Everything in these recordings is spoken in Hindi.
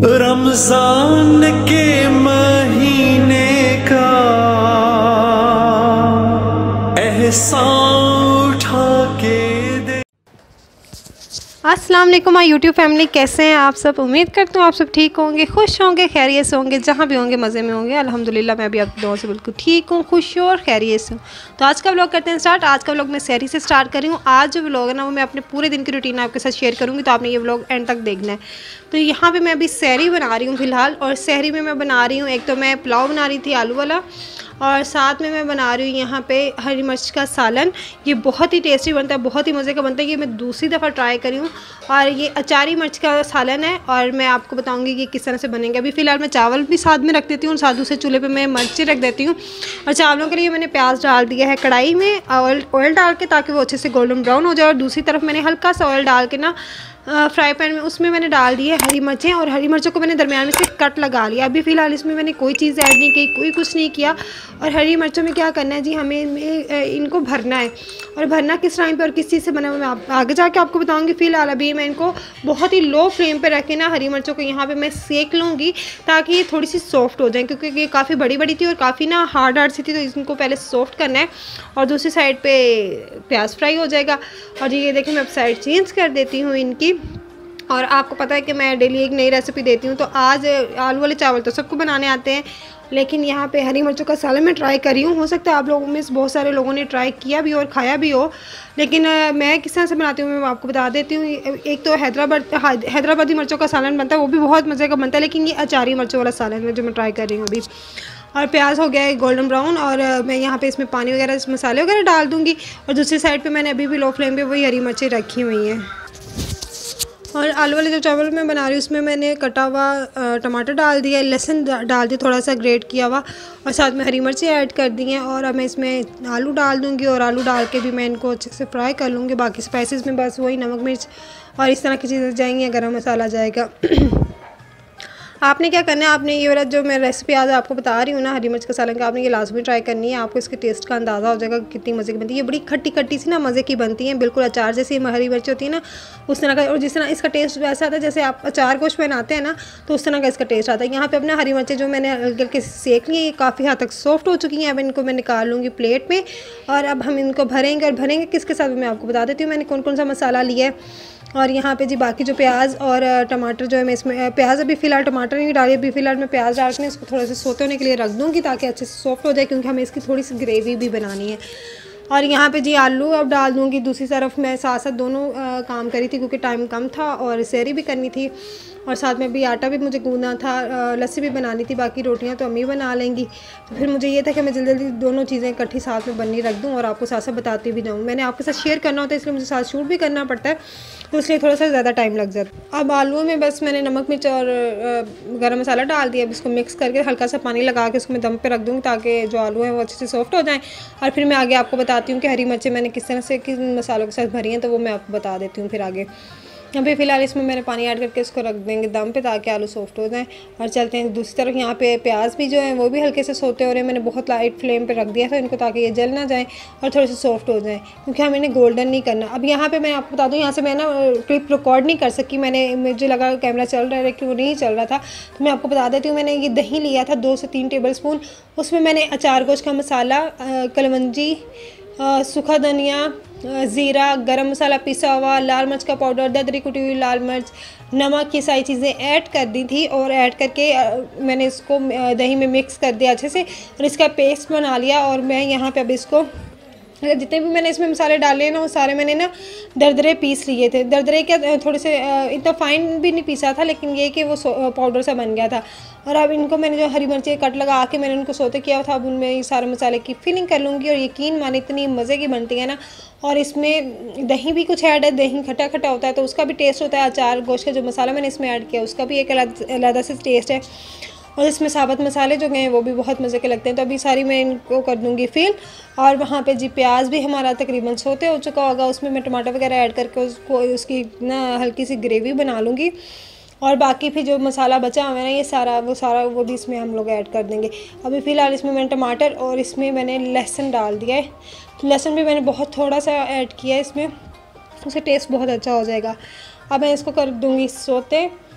रमजान के महीने का एहसान उठा के दे। अस्सलाम वालेकुम माय यूट्यूब फैमिली, कैसे हैं आप सब। उम्मीद करती हूँ आप सब ठीक होंगे, खुश होंगे, खैरियत से होंगे, जहाँ भी होंगे मज़े में होंगे। अल्हम्दुलिल्लाह मैं भी आप दुआओं से बिल्कुल ठीक हूँ, खुश हूँ और खैरियत से हूँ। तो आज का व्लॉग करते हैं स्टार्ट। आज का व्लॉग मैं सहरी से स्टार्ट कर रही हूँ। आज जो व्लॉग है ना वो मैं अपने पूरे दिन की रूटीन आपके साथ शेयर करूँगी, तो आपने ये व्लॉग एंड तक देखना है। तो यहाँ पर मैं अभी सहरी बना रही हूँ फ़िलहाल, और सहरी में मैं बना रही हूँ, एक तो मैं पुलाव बना रही थी आलू वाला, और साथ में मैं बना रही हूँ यहाँ पे हरी मिर्च का सालन। ये बहुत ही टेस्टी बनता है, बहुत ही मज़े का बनता है। ये मैं दूसरी दफ़ा ट्राई करी हूँ, और ये अचारी मिर्च का सालन है, और मैं आपको बताऊँगी कि किस तरह से बनेंगे। अभी फ़िलहाल मैं चावल भी साथ में रख देती हूँ, और साथ दूसरे चूल्हे पे मैं मिर्ची रख देती हूँ। और चावलों के लिए मैंने प्याज डाल दिया है कढ़ाई में, ऑयल डाल के, ताकि वो अच्छे से गोल्डन ब्राउन हो जाए। और दूसरी तरफ मैंने हल्का सा ऑयल डाल के ना फ्राई पैन में, उसमें मैंने डाल दी है हरी मिर्चें, और हरी मिर्चों को मैंने दरमियान में से कट लगा लिया। अभी फ़िलहाल इसमें मैंने कोई चीज़ ऐड नहीं की, कोई कुछ नहीं किया। और हरी मिर्चों में क्या करना है जी, हमें इनको भरना है, और भरना किस टाइम पे और किस चीज़ से बना हुआ मैं आगे जाके आपको बताऊंगी। फ़िलहाल अभी मैं इनको बहुत ही लो फ्लेम पे रख के ना हरी मिर्चों को यहाँ पे मैं सेक लूँगी, ताकि ये थोड़ी सी सॉफ्ट हो जाए, क्योंकि ये काफ़ी बड़ी बड़ी थी और काफ़ी ना हार्ड सी थी। तो इनको पहले सॉफ्ट करना है, और दूसरी साइड पर प्याज फ्राई हो जाएगा। और ये देखिए मैं अब साइड चेंज कर देती हूँ इनकी। और आपको पता है कि मैं डेली एक नई रेसिपी देती हूँ, तो आज आलू वाले चावल तो सबको बनाने आते हैं, लेकिन यहाँ पे हरी मिर्चों का सालन मैं ट्राई करी हूँ। हो सकता है आप लोगों में से बहुत सारे लोगों ने ट्राई किया भी और खाया भी हो, लेकिन मैं किस तरह से बनाती हूँ मैं आपको बता देती हूँ। एक तो हैदराबादी मिर्चों का सालन बनता है, वो भी बहुत मज़े का बनता है, लेकिन ये अचारी मिर्चों वाला सालन है जो मैं ट्राई कर रही हूँ अभी। और प्याज हो गया है गोल्डन ब्राउन, और मैं यहाँ पे इसमें पानी वगैरह मसाले वगैरह डाल दूँगी। और दूसरी साइड पर मैंने अभी भी लो फ्लेम पर वही हरी मिर्चें रखी हुई हैं। और आलू वाले जो चावल मैं बना रही हूँ उसमें मैंने कटा हुआ टमाटर डाल दिया, लहसुन डाल दिया थोड़ा सा ग्रेट किया हुआ, और साथ में हरी मिर्ची ऐड कर दी हैं। और अब मैं इसमें आलू डाल दूँगी, और आलू डाल के भी मैं इनको अच्छे से फ्राई कर लूँगी। बाकी स्पाइसेस में बस वही नमक मिर्च और इस तरह की चीज़ें जाएंगी, गरम मसाला जाएगा। आपने क्या करना है, आपने ये वाला जो मैं रेसिपी आज आपको बता रही हूँ ना हरी मिर्च का सालन का, आपने ये लाजमी ट्राई करनी है। आपको इसके टेस्ट का अंदाज़ा हो जाएगा कितनी मज़े की बनती है। ये बड़ी खट्टी खट्टी सी ना मज़े की बनती है, बिल्कुल अचार जैसी हरी मिर्च होती है ना उस तरह का। और जिस तरह इसका टेस्ट वैसा आता है जैसे आप अचार गोश्त बनाते हैं ना, तो उस तरह का इसका टेस्ट आता है। यहाँ पर अपना हरी मिर्चें जो मैंने हल्के हल्के सेक ली है, ये काफ़ी हद तक सॉफ्ट हो चुकी हैं। अब इनको मैं निकाल लूँगी प्लेट में, और अब हम इनको भरेंगे। और भरेंगे किसके साथ मैं आपको बता देती हूँ मैंने कौन कौन सा मसाला लिया है। और यहाँ पे जी बाकी जो प्याज और टमाटर जो है मैं इसमें प्याज अभी फ़िलहाल टमाटर नहीं डाली, अभी फ़िलहाल मैं प्याज डाल के इसको थोड़ा सा सोते होने के लिए रख दूँगी, ताकि अच्छे से सॉफ्ट हो जाए, क्योंकि हमें इसकी थोड़ी सी ग्रेवी भी बनानी है। और यहाँ पे जी आलू अब डाल दूँगी। दूसरी तरफ मैं साथ साथ दोनों काम करी थी, क्योंकि टाइम कम था और सहरी भी करनी थी, और साथ में भी आटा भी मुझे गूंदना था, लस्सी भी बनानी थी। बाकी रोटियां तो अम्मी बना लेंगी। तो फिर मुझे ये था कि मैं जल्दी जल्दी दोनों चीज़ें इकट्ठी साथ में बननी रख दूं, और आपको साथ साथ बताती भी जाऊँ। मैंने आपके साथ शेयर करना होता है, इसलिए मुझे साथ शूट भी करना पड़ता है, तो इसलिए थोड़ा सा ज़्यादा टाइम लग जाता है। अब आलूओं में बस मैंने नमक मिर्च और गरम मसाला डाल दिया। अब इसको मिक्स करके हल्का सा पानी लगा के उसको मैं दम पे रख दूँगी, ताकि जो आलू हैं वो अच्छे से सॉफ्ट हो जाएँ। और फिर मैं आगे आपको बताती हूँ कि हरी मिर्चें मैंने किस तरह से किन मसालों के साथ भरी हैं, तो वो मैं आपको बता देती हूँ फिर आगे। अभी फ़िलहाल इसमें मैंने पानी ऐड करके इसको रख देंगे दम पे, ताकि आलू सॉफ्ट हो जाएं। और चलते हैं दूसरी तरफ। यहाँ पे प्याज भी जो है वो भी हल्के से सोते हो रहे हैं। मैंने बहुत लाइट फ्लेम पे रख दिया था इनको, ताकि ये जल ना जाएं और थोड़े से सॉफ्ट हो जाएं, क्योंकि हमें इन्हें गोल्डन नहीं करना। अब यहाँ पे मैं आपको बता दूँ, यहाँ से मैं ना क्लिप रिकॉर्ड नहीं कर सकी, मुझे लगा कैमरा चल रहा है कि वो नहीं चल रहा था। तो मैं आपको बता देती हूँ, मैंने ये दही लिया था 2 से 3 टेबल स्पून। उसमें मैंने अचार गोश्त का मसाला, कलवंजी, सूखा धनिया, ज़ीरा, गरम मसाला पिसा हुआ, लाल मिर्च का पाउडर, दरदरी कुटी हुई लाल मिर्च, नमक, ये सारी चीज़ें ऐड कर दी थी। और ऐड करके मैंने इसको दही में मिक्स कर दिया अच्छे से, और इसका पेस्ट बना लिया। और मैं यहाँ पे अब इसको जितने भी मैंने इसमें मसाले डाले हैं ना, वो सारे मैंने ना दरदरे पीस लिए थे। दरदरे क्या थोड़े से इतना फाइन भी नहीं पीसा था, लेकिन ये कि वो पाउडर सा बन गया था। और अब इनको मैंने जो हरी मिर्ची कट लगा के मैंने उनको सोते किया था, अब उनमें ये सारे मसाले की फिलिंग कर लूँगी। और यकीन माने इतनी मज़े की बनती है ना। और इसमें दही भी कुछ ऐड है, दही खट्टा खट्टा होता है, तो उसका भी टेस्ट होता है। अचार गोश्त का जो मसाला मैंने इसमें ऐड किया उसका भी एक अलग से टेस्ट है। और इसमें साबुत मसाले जो गए हैं वो भी बहुत मज़े के लगते हैं। तो अभी सारी मैं इनको कर दूँगी फिल। और वहाँ पे जी प्याज भी हमारा तकरीबन सोते हो चुका होगा, उसमें मैं टमाटर वगैरह ऐड करके उसकी ना हल्की सी ग्रेवी बना लूँगी। और बाकी फिर जो मसाला बचा हुआ है ना, ये वो भी इसमें हम लोग ऐड कर देंगे। अभी फ़िलहाल इसमें मैंने टमाटर और इसमें मैंने लहसुन डाल दिया है। लहसुन भी मैंने बहुत थोड़ा सा ऐड किया है इसमें, उससे टेस्ट बहुत अच्छा हो जाएगा। अब मैं इसको कर दूँगी सोते।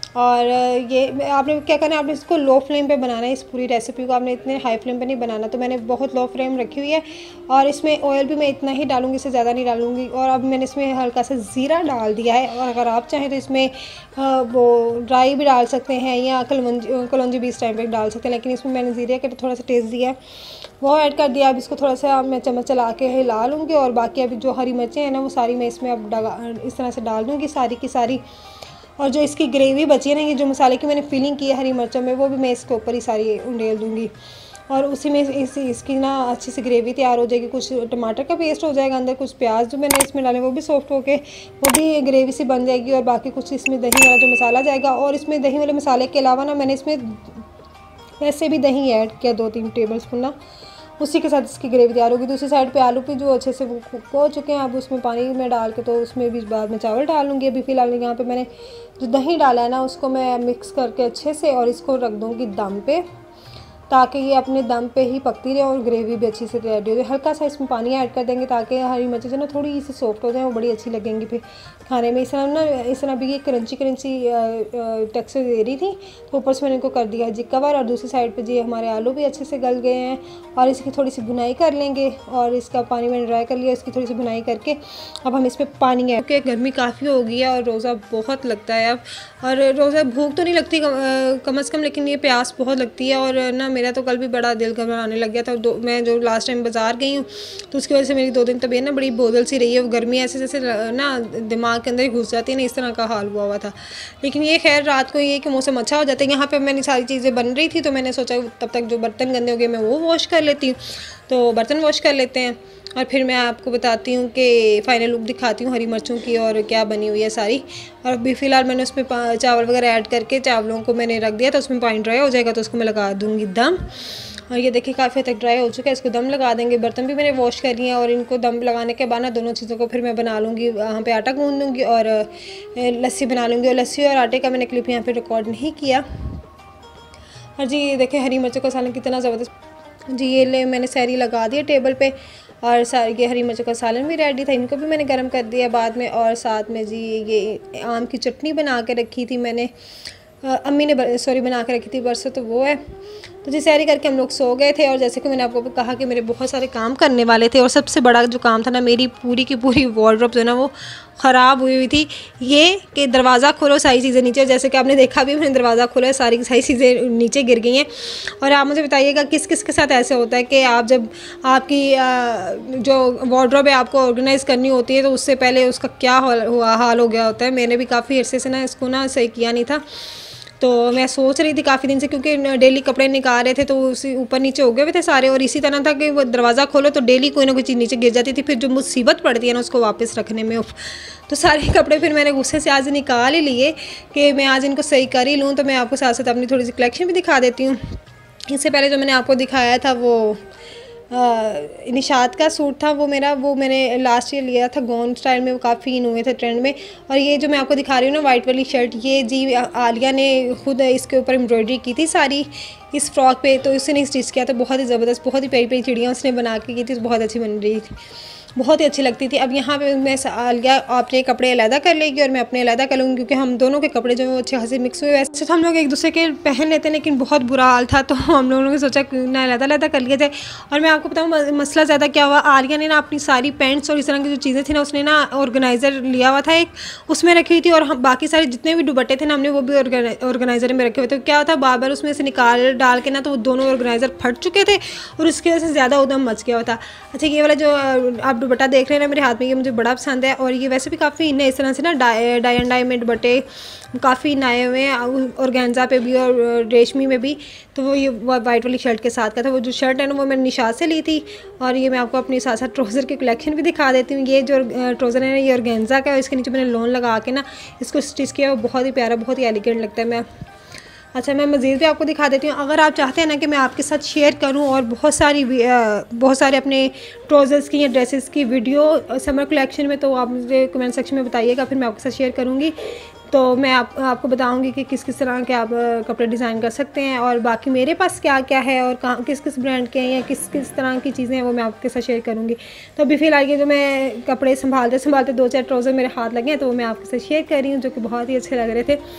और ये आपने क्या करना है, आपने इसको लो फ्लेम पे बनाना है। इस पूरी रेसिपी को आपने इतने हाई फ्लेम पे नहीं बनाना। तो मैंने बहुत लो फ्लेम रखी हुई है और इसमें ऑयल भी मैं इतना ही डालूंगी, इससे ज़्यादा नहीं डालूंगी। और अब मैंने इसमें हल्का सा ज़ीरा डाल दिया है, और अगर आप चाहें तो इसमें वो ड्राई भी डाल सकते हैं या कलौंजी भी इस टाइम पर डाल सकते हैं, लेकिन इसमें मैंने ज़ीरे का थोड़ा सा टेस्ट दिया है, वो ऐड कर दिया। अब इसको थोड़ा सा मैं चम्मच चला के हिला लूँगी, और बाकी अभी जो हरी मिर्चें हैं ना वो सारी मैं इसमें अब इस तरह से डाल दूँगी सारी की सारी। और जो इसकी ग्रेवी बची है ना, ये जो मसाले की मैंने फिलिंग की है हरी मिर्चों में, वो भी मैं इसके ऊपर ही सारी उंडेल दूँगी। और उसी में इसकी ना अच्छी सी ग्रेवी तैयार हो जाएगी। कुछ टमाटर का पेस्ट हो जाएगा अंदर, कुछ प्याज जो मैंने इसमें डाले वो भी सॉफ्ट होके वो भी ग्रेवी सी बन जाएगी। और बाकी कुछ इसमें दही वाला जो मसाला जाएगा, और इसमें दही वाले मसाले के अलावा ना मैंने इसमें वैसे भी दही ऐड किया 2-3 टेबल स्पून ना, उसी के साथ इसकी ग्रेवी तैयार होगी। दूसरी साइड पे आलू भी जो अच्छे से वो कुक हो चुके हैं, अब उसमें पानी में डाल के तो उसमें भी बाद में चावल डाल लूँगी। अभी फ़िलहाल यहाँ पे मैंने जो दही डाला है ना उसको मैं मिक्स करके अच्छे से, और इसको रख दूँगी दम पे, ताकि ये अपने दम पे ही पकती रहे और ग्रेवी भी अच्छी से रेडी हो जाए। हल्का सा इसमें पानी ऐड कर देंगे ताकि हरी मिर्चें जो ना थोड़ी सी सॉफ्ट हो जाए, वो बड़ी अच्छी लगेंगी फिर खाने में। इस तरह भी ये क्रंची टेक्सचर दे रही थी, तो ऊपर से मैंने इनको कर दिया है कवर। और दूसरी साइड पे जी हमारे आलू भी अच्छे से गल गए हैं, और इसकी थोड़ी सी भुनाई कर लेंगे। और इसका पानी मैंने ड्राई कर लिया, इसकी थोड़ी सी भुनाई करके अब हम इसमें पानी है, क्योंकि गर्मी काफ़ी हो गई है और रोज़ा बहुत लगता है अब। और रोज़ा भूख तो नहीं लगती कम से कम, लेकिन ये प्यास बहुत लगती है। और ना मेरा तो कल भी बड़ा दिल घबराने लग गया था। मैं जो लास्ट टाइम बाज़ार गई हूँ तो उसकी वजह से मेरी 2 दिन तबीयत ना बड़ी बोझल सी रही है। वो गर्मी ऐसे जैसे ना दिमाग के अंदर ही घुस जाती है ना, इस तरह का हाल हुआ था। लेकिन ये खैर रात को ये कि मौसम अच्छा हो जाता है। यहाँ पे मैंने सारी चीज़ें बन रही थी, तो मैंने सोचा तब तक जो बर्तन गंदे हो गए मैं वो वॉश कर लेती हूँ। तो बर्तन वॉश कर लेते हैं, और फिर मैं आपको बताती हूँ कि फ़ाइनल लुक दिखाती हूँ हरी मिर्चों की और क्या बनी हुई है सारी। और अभी फ़िलहाल मैंने उसमें चावल वगैरह ऐड करके चावलों को मैंने रख दिया, तो उसमें पानी ड्राई हो जाएगा तो उसको मैं लगा दूँगी दम। और ये देखिए काफ़ी तक ड्राई हो चुका है, इसको दम लगा देंगे। बर्तन भी मैंने वॉश कर लिए हैं, और इनको दम लगाने के बाद ना दोनों चीज़ों को फिर मैं बना लूँगी। वहाँ पे आटा गूँध लूँगी और लस्सी बना लूँगी। और लस्सी और आटे का मैंने क्लिप यहाँ पे रिकॉर्ड नहीं किया। और जी देखिए हरी मिर्चों का सालन कितना ज़बरदस्त। जी ये ले मैंने सहरी लगा दिया टेबल पे, और सारी ये हरी मिर्चों का सालन भी रेडी था, इनको भी मैंने गर्म कर दिया बाद में। और साथ में जी ये आम की चटनी बना के रखी थी मैंने, अम्मी ने बना के रखी थी बरसों, तो वो है। तो जी सैरी करके हम लोग सो गए थे। और जैसे कि मैंने आपको कहा कि मेरे बहुत सारे काम करने वाले थे, और सबसे बड़ा जो काम था ना, मेरी पूरी की पूरी वार्डरोब जो है ना वो ख़राब हुई थी। ये कि दरवाज़ा खोलो सारी चीज़ें नीचे, जैसे कि आपने देखा भी मैंने दरवाज़ा खोला, सारी की सारी चीज़ें नीचे गिर गई हैं। और आप मुझे बताइएगा किस किस के साथ ऐसे होता है कि आप जब आपकी जो वार्डरोब है आपको ऑर्गेनाइज़ करनी होती है, तो उससे पहले उसका क्या हाल हो गया होता है। मैंने भी काफ़ी अरसे से ना इसको ना सही किया नहीं था, तो मैं सोच रही थी काफ़ी दिन से, क्योंकि डेली कपड़े निकाल रहे थे तो उसी ऊपर नीचे हो गए हुए थे सारे। और इसी तरह था कि वो दरवाज़ा खोलो तो डेली कोई ना कोई चीज़ नीचे गिर जाती थी, फिर जो मुसीबत पड़ती है ना उसको वापस रखने में। तो सारे कपड़े फिर मैंने गुस्से से आज निकाल ही लिए कि मैं आज इनको सही कर ही लूँ। तो मैं आपको साथ साथ अपनी थोड़ी सी कलेक्शन भी दिखा देती हूँ। इससे पहले जो मैंने आपको दिखाया था वो निशात का सूट था, वो मैंने लास्ट ईयर लिया था गॉन स्टाइल में, वो काफ़ी इन हुए थे ट्रेंड में। और ये जो मैं आपको दिखा रही हूँ ना वाइट वाली शर्ट, ये जी आलिया ने खुद इसके ऊपर एम्ब्रॉयडरी की थी सारी इस फ्रॉक पे, तो उसने स्टिच किया था। बहुत ही ज़बरदस्त, बहुत ही प्यारी प्यारी चिड़ियाँ उसने बना के की थी, बहुत अच्छी बन रही थी, बहुत ही अच्छी लगती थी। अब यहाँ पे मैं आलिया अपने कपड़े अलहदा कर लेगी और मैं अपने अलहदा कर लूँगी, क्योंकि हम दोनों के कपड़े जो अच्छे खासे मिक्स हुए। वैसे तो हम लोग एक दूसरे के पहन लेते हैं, लेकिन बहुत बुरा हाल था, तो हम लोगों ने सोचा कि ना अलहदा कर लिए थे। और मैं आपको बताऊँ मसला ज़्यादा क्या हुआ, आलिया ने ना अपनी सारी पैंट्स और इस तरह की जो चीज़ें थी ना, उसने ना ऑर्गेनाइज़र लिया हुआ था एक, उसमें रखी हुई थी। और हम बाकी सारे जितने भी दुपट्टे थे ना, हमने वो भी ऑर्गेनाइज़र में रखे हुए थे। क्या होता बार बार उसमें से निकाल डाल के ना, तो वो दोनों ऑर्गेनाइज़र फट चुके थे और उसकी वजह से ज़्यादा उदम मच गया होता। अच्छा ये वाला जो आप दुपट्टा देख रहे हैं ना मेरे हाथ में, ये मुझे बड़ा पसंद है। और ये वैसे भी काफ़ी नए इस तरह से ना डाई एंड डाई में दुपट्टे काफ़ी नए हुए हैं, ऑर्गेन्जा पे भी और रेशमी में भी। तो वो ये वाइट वाली शर्ट के साथ का था। वो जो शर्ट है ना वो मैंने निशात से ली थी। और ये मैं आपको अपने साथ साथ ट्राउज़र की कलेक्शन भी दिखा देती हूँ। ये जो ट्राउज़र है ना ये ऑर्गेन्जा का है, इसके नीचे मैंने लोन लगा के ना इसको स्टिच किया, वो बहुत ही प्यारा, बहुत ही एलिगेंट लगता है। अच्छा मैं मज़ीद भी आपको दिखा देती हूँ। अगर आप चाहते हैं ना कि मैं आपके साथ शेयर करूँ और बहुत सारे अपने ट्राउज़र्स की या ड्रेसेस की वीडियो समर कलेक्शन में, तो आप मुझे कमेंट सेक्शन में बताइएगा, फिर मैं आपके साथ शेयर करूँगी। तो मैं आपको बताऊंगी कि किस किस तरह के आप कपड़े डिज़ाइन कर सकते हैं, और बाकी मेरे पास क्या क्या है और कहाँ किस किस ब्रांड के हैं या किस किस तरह की चीज़ें हैं वो मैं आपके साथ शेयर करूँगी। तो अभी फ़िलहाल ये जो मैं कपड़े संभालते 2-4 ट्राउज़र मेरे हाथ लगे हैं, तो वो मैं आपके साथ शेयर कर रही हूँ, जो कि बहुत ही अच्छे लग रहे थे।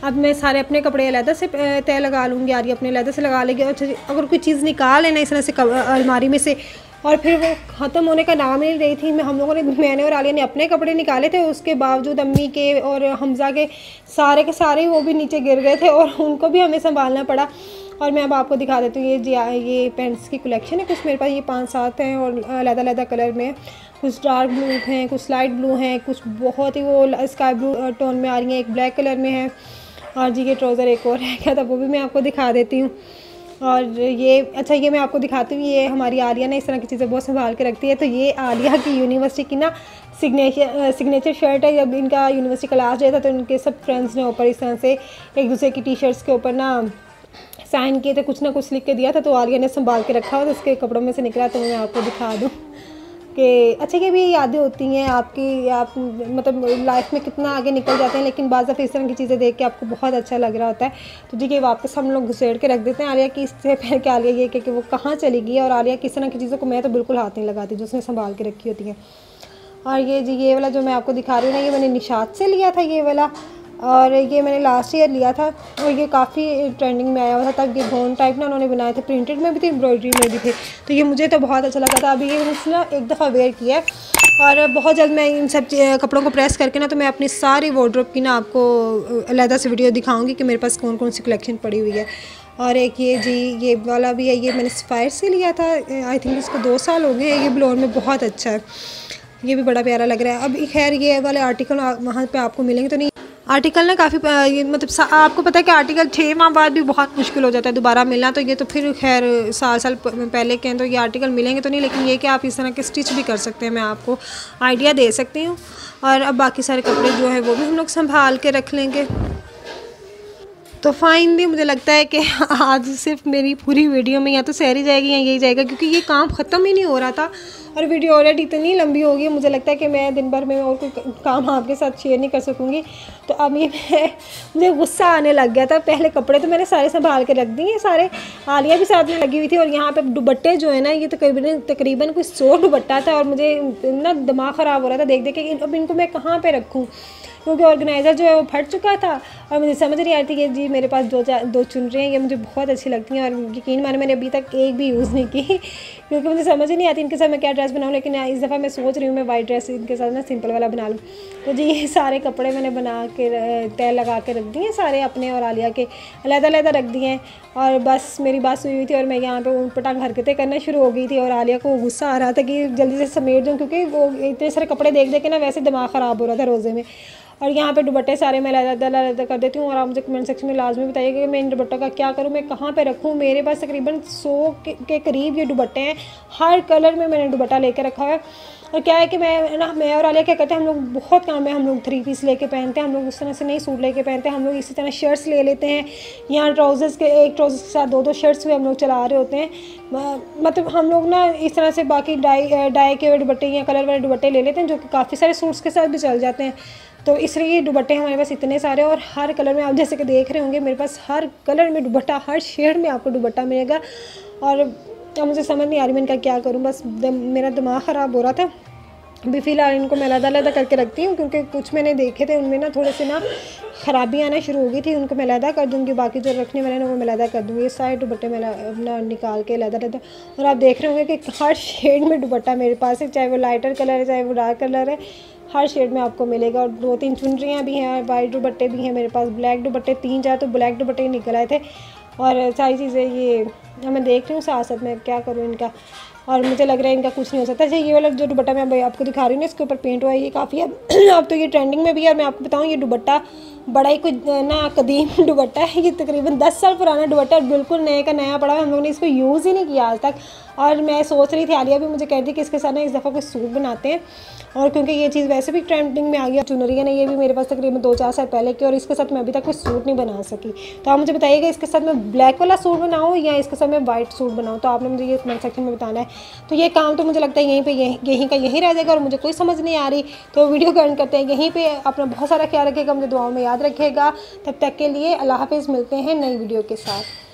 अब मैं सारे अपने कपड़े अलग से तय लगा लूँगी, आलिया अपने अलग से लगा लेंगे। और अगर कोई चीज़ निकाल लेना इस तरह से अलमारी में से और फिर वो ख़त्म होने का नाम ही नहीं रही थी, मैंने और आलिया ने अपने कपड़े निकाले थे, उसके बावजूद अम्मी के और हमज़ा के सारे वो भी नीचे गिर गए थे और उनको भी हमें संभालना पड़ा। और मैं अब आपको दिखा देती हूँ ये पेंट्स की कलेक्शन है। कुछ मेरे पास ये 5-7 हैं और अलग-अलग कलर में, कुछ डार्क ब्लू हैं, कुछ लाइट ब्लू हैं, कुछ बहुत ही वो स्काई ब्लू टोन में आ रही हैं, एक ब्लैक कलर में है। और जी ये ट्राउज़र एक और है क्या था, वो भी मैं आपको दिखा देती हूँ। और ये मैं आपको दिखाती हूँ, ये हमारी आलिया ने इस तरह की चीज़ें बहुत संभाल के रखती है। तो ये आलिया की यूनिवर्सिटी की ना सिग्नेचर शर्ट है। जब इनका यूनिवर्सिटी का लास्ट डे था तो इनके सब फ्रेंड्स ने ऊपर इस तरह से एक दूसरे की टी शर्ट्स के ऊपर ना साइन किए थे, कुछ ना कुछ लिख के दिया था, तो आलिया ने संभाल के रखा हुआ, तो उसके कपड़ों में से निकला। तो मैं आपको दिखा दूँ कि अच्छा ये भी यादें होती हैं आपकी, आप मतलब लाइफ में कितना आगे निकल जाते हैं, लेकिन बाज़ दफ़ा इस तरह की चीज़ें देख के आपको बहुत अच्छा लग रहा होता है। तो जी कि वापस हम लोग घुसेड़ के रख देते हैं आलिया की। इससे पहले कि आलिया ये कि वो कहाँ चली गई, और आलिया किस तरह की चीज़ों को मैं तो बिल्कुल हाथ नहीं लगाती जो उसने संभाल के रखी होती हैं। और ये वाला जो मैं आपको दिखा रही हूँ ना, ये मैंने निशात से लिया था ये वाला, और ये मैंने लास्ट ईयर लिया था और ये काफ़ी ट्रेंडिंग में आया हुआ था। तब ये गोन टाइप ना उन्होंने बनाए थे, प्रिंटेड में भी थे, एम्ब्रॉयडरी में भी थे, तो ये मुझे तो बहुत अच्छा लगा था। अभी ये मैंने ना एक दफ़ा वेयर किया है और बहुत जल्द मैं इन सब कपड़ों को प्रेस करके ना तो मैं अपनी सारी वार्डरोब की ना आपको अलग से वीडियो दिखाऊँगी कि मेरे पास कौन कौन सी कलेक्शन पड़ी हुई है। और एक ये वाला भी है, ये मैंने सफ़ायर से लिया था, आई थिंक इसको 2 साल हो गए। ये ब्लोर में बहुत अच्छा है, ये भी बड़ा प्यारा लग रहा है। अब खैर ये वाले आर्टिकल वहाँ पे आपको मिलेंगे तो नहीं, आर्टिकल ना काफ़ी मतलब आपको पता है कि आर्टिकल 6 माह बाद भी बहुत मुश्किल हो जाता है दोबारा मिलना, तो ये तो फिर खैर साल पहले के हैं तो ये आर्टिकल मिलेंगे तो नहीं, लेकिन ये कि आप इस तरह के स्टिच भी कर सकते हैं, मैं आपको आइडिया दे सकती हूँ। और अब बाकी सारे कपड़े जो है वो भी हम लोग संभाल के रख लेंगे। तो फाइनली मुझे लगता है कि आज सिर्फ मेरी पूरी वीडियो में या तो सहरी जाएगी या यही जाएगा, क्योंकि ये काम ख़त्म ही नहीं हो रहा था और वीडियो ऑलरेडी इतनी लंबी हो गई, मुझे लगता है कि मैं दिन भर में और कोई काम आपके साथ शेयर नहीं कर सकूँगी। तो अब ये मुझे गुस्सा आने लग गया था। पहले कपड़े तो मैंने सारे संभाल के रख दिए सारे, आलिया भी साथ में लगी हुई थी, और यहाँ पे दुपट्टे जो है ना ये तकरीबन कुछ 100 दुपट्टा था और मुझे ना दिमाग ख़राब हो रहा था देख देख के अब इनको मैं कहाँ पर रखूँ, क्योंकि ऑर्गेनाइज़र जो है वो फट चुका था और मुझे समझ नहीं आ रही थी कि जी मेरे पास दो चुन रहे हैं, ये मुझे बहुत अच्छी लगती हैं और यकीन माने मैंने अभी तक एक भी यूज़ नहीं की क्योंकि मुझे समझ ही नहीं आती इनके साथ मैं क्या ड्रेस बनाऊँ। लेकिन इस दफ़ा मैं सोच रही हूँ मैं वाइट ड्रेस इनके साथ ना सिंपल वाला बना लूँ। तो जी ये सारे कपड़े मैंने बना के तय लगा के रख दिए सारे, अपने और आलिया के अलग रख दिए हैं। और बस मेरी बात सुई हुई थी और मैं यहाँ पे ऊटपटांग हरकतें करना शुरू हो गई थी और आलिया को गुस्सा आ रहा था कि जल्दी से समेट दूँ, क्योंकि वो इतने सारे कपड़े देख के ना वैसे दिमाग ख़राब हो रहा था रोज़े में। और यहाँ पे दुपट्टे सारे मैं अलग कर देती हूँ और आप मुझे कमेंट सेक्शन में लाजमी बताइएगा कि मैं इन दुपट्टों का क्या करूँ, मैं कहाँ पे रखूँ। मेरे पास तकरीबन 100 के करीब ये दुपट्टे हैं, हर कलर में मैंने दुपट्टा लेके रखा है। और क्या है कि मैं और आलिया क्या करते हैं, हम लोग बहुत काम है, हम लोग 3 पीस लेके पहनते हैं, हम लोग उस तरह से नहीं सूट लेके पहनते हैं, हम लोग इसी तरह शर्ट्स ले लेते हैं। यहाँ ट्राउज़र्स के एक ट्राउज़र के साथ 2-2 शर्ट्स भी हम लोग चला रहे होते हैं। मतलब हम लोग ना इस तरह से बाकी डाई के दुपट्टे या कलर वाले दुपट्टे ले लेते हैं जो कि काफ़ी सारे सूट्स के साथ भी चल जाते हैं। तो इसलिए दुपट्टे हमारे पास इतने सारे और हर कलर में, आप जैसे कि देख रहे होंगे मेरे पास हर कलर में दुपट्टा, हर शेड में आपको दुपट्टा मिलेगा। और अब मुझे समझ नहीं आ रही मैं इनका क्या करूं, बस मेरा दिमाग ख़राब हो रहा था। अभी फ़िलहाल इनको मैं अलग करके रखती हूँ क्योंकि कुछ मैंने देखे थे उनमें ना थोड़े से ना ख़राबी आना शुरू हो गई थी, उनको मैं अलग कर दूँगी, बाकी जो रखने वाले ना वो मैं अलग कर दूँगी। ये सारे दुपट्टे मैं अपना निकाल के अलग। और आप देख रहे होंगे कि हर शेड में दुपट्टा मेरे पास है, चाहे वो लाइटर कलर है चाहे वो डार्क कलर है, हर शेड में आपको मिलेगा। और 2-3 चुनरियाँ भी हैं, वाइट दुपट्टे भी हैं मेरे पास, ब्लैक दुपट्टे 3-4 तो ब्लैक दुपट्टे ही निकल आए थे। और सारी चीज़ें ये मैं देख रही हूँ साथ में क्या करूँ इनका, और मुझे लग रहा है इनका कुछ नहीं हो सकता। अच्छा ये वाला जो दुपट्टा मैं आपको दिखा रही हूँ ना, इसके ऊपर पेंट हुआ है, ये काफ़ी अब तो ये ट्रेंडिंग में भी है। और मैं आपको बताऊँ ये दुपट्टा बड़ा ही कुछ ना कदीम दुपट्टा है, ये तकरीबन 10 साल पुराना दुपट्टा है, बिल्कुल नए का नया पड़ा है, हम लोगों ने इसको यूज़ ही नहीं किया आज तक। और मैं सोच रही थी, आलिया भी मुझे कह रही थी कि इसके साथ ना इस दफ़ा कुछ सूट बनाते हैं, और क्योंकि ये चीज़ वैसे भी ट्रेंडिंग में आ गई। चुनरिया ने ये भी मेरे पास तकरीबन 2-4 साल पहले की, और इसके साथ मैं अभी तक कोई सूट नहीं बना सकी। तो आप मुझे बताइएगा इसके साथ मैं ब्लैक वाला सूट बनाऊँ या इसके साथ मैं वाइट सूट बनाऊँ, तो आपने मुझे ये कमेंट सेक्शन में बताना है। तो ये काम तो मुझे लगता है यहीं का यहीं रह जाएगा और मुझे कोई समझ नहीं आ रही। तो वीडियो को एंड करते हैं यहीं पे। अपना बहुत सारा ख्याल रखिएगा, मुझे दुआओं में याद रखिएगा। तब तक के लिए अल्लाह हाफ़िज़, मिलते हैं नई वीडियो के साथ।